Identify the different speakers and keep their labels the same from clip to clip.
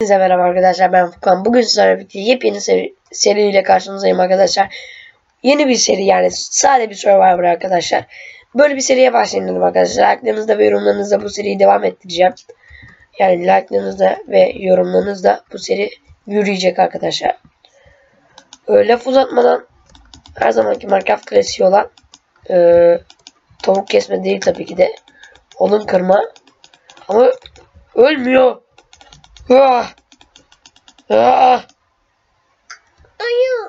Speaker 1: Hepinize merhaba arkadaşlar, ben Furkan. Bugün sizlerle birlikte yepyeni seriyle karşınızdayım arkadaşlar. Yeni bir seri, yani sade bir Survivor arkadaşlar. Böyle bir seriye başlayalım arkadaşlar. Like'larınızda ve yorumlarınızda bu seriyi devam ettireceğim. Yani like'larınızda ve yorumlarınızda bu seri yürüyecek arkadaşlar. Laf uzatmadan her zamanki Minecraft klasiği olan tavuk kesme değil tabii ki de. Odun kırma. Ama ölmüyor. Ah! Ah!
Speaker 2: Ayı.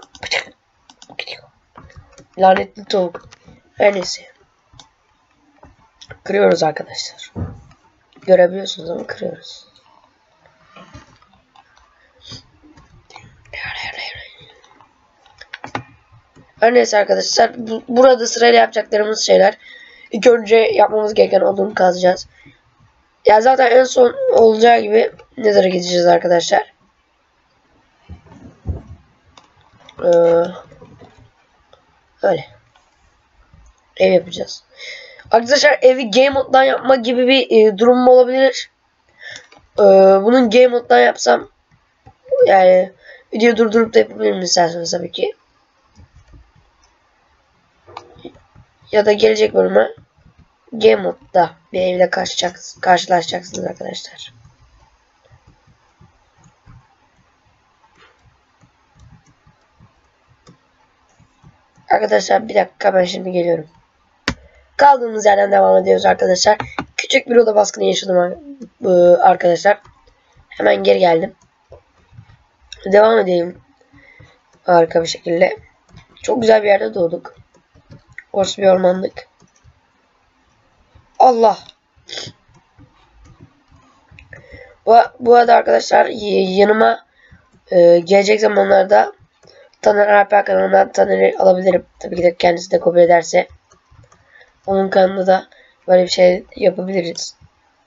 Speaker 1: Lanetli tavuk. Her neyse. Kırıyoruz arkadaşlar. Görebiliyorsunuz ama kırıyoruz. Her neyse arkadaşlar. Burada sırayla yapacaklarımız şeyler. İlk önce yapmamız gereken odun kazacağız. Ya zaten en son olacağı gibi Nether'a gideceğiz arkadaşlar. Öyle. Ev yapacağız. Arkadaşlar evi game moddan yapma gibi bir durum olabilir. Bunun game moddan yapsam yani video durdurup da yapabilirim isterseniz tabii ki. Ya da gelecek bölüme game modda bir evle karşılaşacaksınız arkadaşlar. Arkadaşlar bir dakika, ben şimdi geliyorum. Kaldığımız yerden devam ediyoruz arkadaşlar. Küçük bir oda baskını yaşadım arkadaşlar. Hemen geri geldim. Devam edelim. Harika bir şekilde. Çok güzel bir yerde doğduk. Hoş bir ormanlık. Allah. Bu arada arkadaşlar yanıma gelecek zamanlarda Taner Alper kanalından Taner'i alabilirim. Tabii ki de kendisi de kabul ederse. Onun kanalında da böyle bir şey yapabiliriz.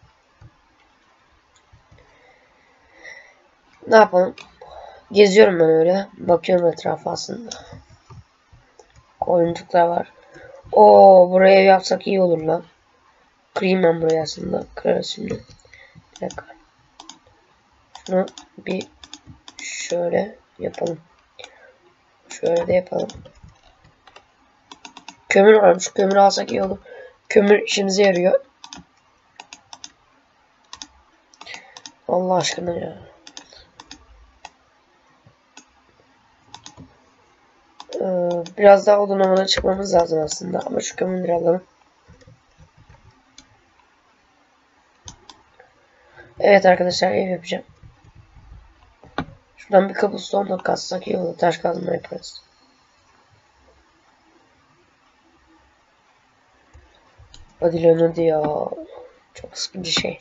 Speaker 1: Ne yapalım? Geziyorum ben öyle. Bakıyorum etrafa aslında. Koyuncuklar var. Oo, buraya ev yapsak iyi olur lan. Kırayım ben burayı aslında. Kırarız şimdi. Bir dakika. Şunu bir şöyle yapalım. Şöyle de yapalım. Kömür varmış. Kömür alsak iyi olur. Kömür işimize yarıyor. Allah aşkına ya. Biraz daha odun avına çıkmamız lazım aslında. Ama şu kömürleri alalım. Evet arkadaşlar, ev yapacağım. Şuradan bir cobblestone da kazsak iyi olur. Taş kazma yaparız. Hadi lan hadi ya. Çok sıkıcı şey.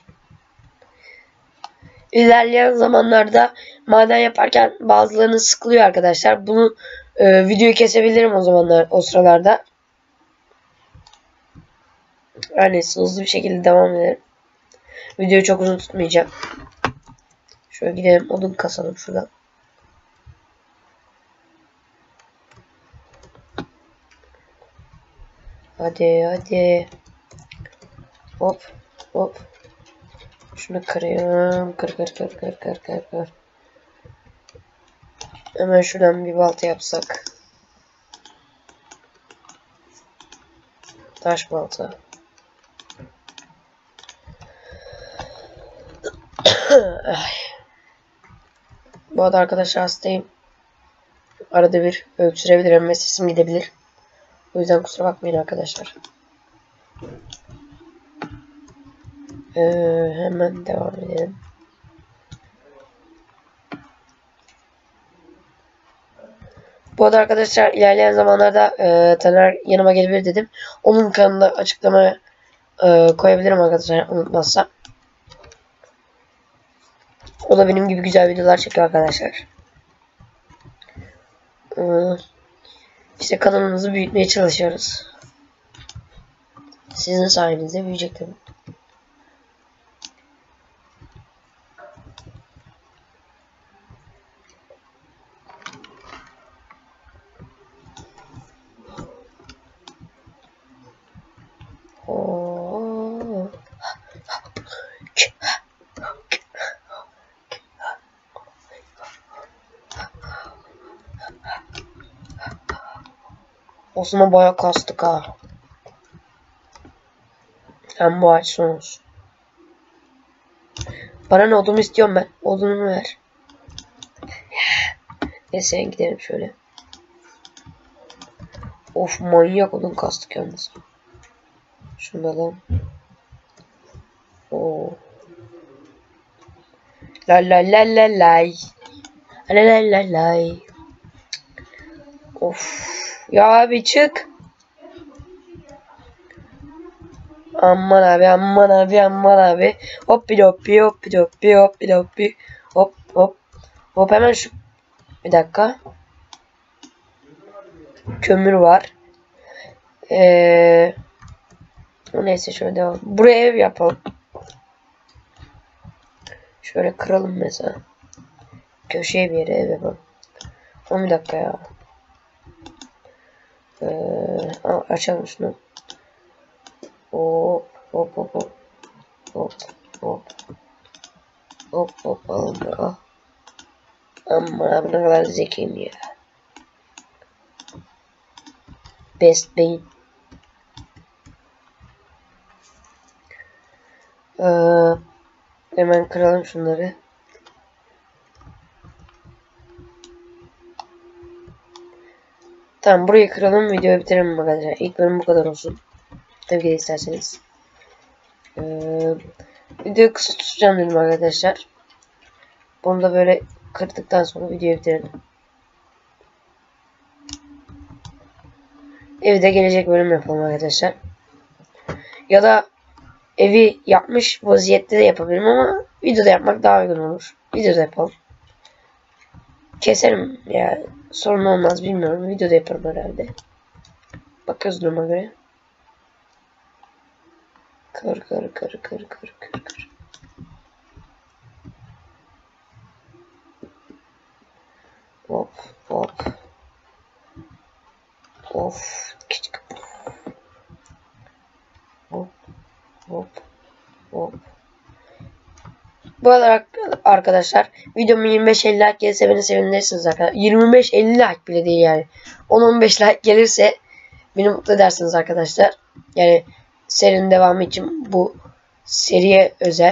Speaker 1: İlerleyen zamanlarda maden yaparken bazılarını sıkılıyor arkadaşlar. Bunu videoyu kesebilirim o zamanlar, o sıralarda. Her neyse, hızlı bir şekilde devam edelim. Videoyu çok uzun tutmayacağım. Şöyle gidelim, odun kasalım şuradan. Hadi hadi. Hop hop. Şunu kırıyorum. Kır. Hemen şuradan bir balta yapsak. Taş balta. Bu arada arkadaşlar hastayım. Arada bir öksürebilirim ve sesim gidebilir. O yüzden kusura bakmayın arkadaşlar. Hemen devam edelim. Bu arada arkadaşlar ilerleyen zamanlarda Taner yanıma gelebilir dedim. Onun kanalında açıklamaya koyabilirim arkadaşlar, unutmazsam. O da benim gibi güzel videolar çekiyor arkadaşlar. İşte kanalımızı büyütmeye çalışıyoruz. Sizin sayenizde büyüyecek tabii. Osman bayağı kastık ha. Hem bu ağaç son olsun. Bana ne olduğunu istiyorum ben. Olduğunu ver. Neyse gidelim şöyle. Of manyak odun kastık yalnız. Şunu da alalım. Oo. La la la la lay. La la la lay. Of. Ya abi çık. Aman abi aman abi aman abi. Hoppi hoppi hoppi hoppi hoppi hoppi. Hop hop. Hop hemen şu. Bir dakika. Kömür var. Neyse şöyle devam. Buraya ev yapalım. Şöyle kıralım mesela. Köşeye bir yere ev yapalım. 10 dakika ya. Açalım şunu. Hop hop hop hop. Hop hop. Hop hop alın. Aman abi ne kadar zekiyim ya. Best beyin. Hemen kıralım şunları. Tamam burayı kıralım, videoyu bitirelim arkadaşlar. İlk bölüm bu kadar olsun. Tabii ki isterseniz. Videoyu kısa tutacağım dedim arkadaşlar. Bunu da böyle kırdıktan sonra videoyu bitirelim. Evi de gelecek bölüm yapalım arkadaşlar. Ya da evi yapmış vaziyette de yapabilirim ama videoda yapmak daha uygun olur. Videoda yapalım. Keserim ya. Sorun olmaz bilmiyorum. Videoda yaparım herhalde. Bakıyoruz duruma göre. Kır. Hop hop. Of. Küçük. Hop hop hop. Bu arada arkadaşlar videomu 25-50 like gelirse beni sevinirsiniz arkadaşlar. 25-50 like bile değil yani. 10-15 like gelirse beni mutlu edersiniz arkadaşlar. Yani serinin devamı için bu seriye özel.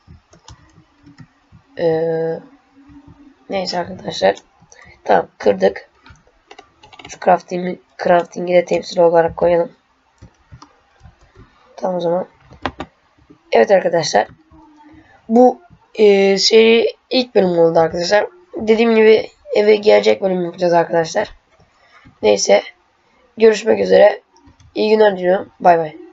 Speaker 1: Neyse arkadaşlar. Tamam kırdık. Şu crafting'i de temsil olarak koyalım. Tamam o zaman. Evet arkadaşlar. Bu seri ilk bölüm oldu arkadaşlar. Dediğim gibi eve gelecek bölüm yapacağız arkadaşlar. Neyse. Görüşmek üzere. İyi günler diliyorum. Bay bay.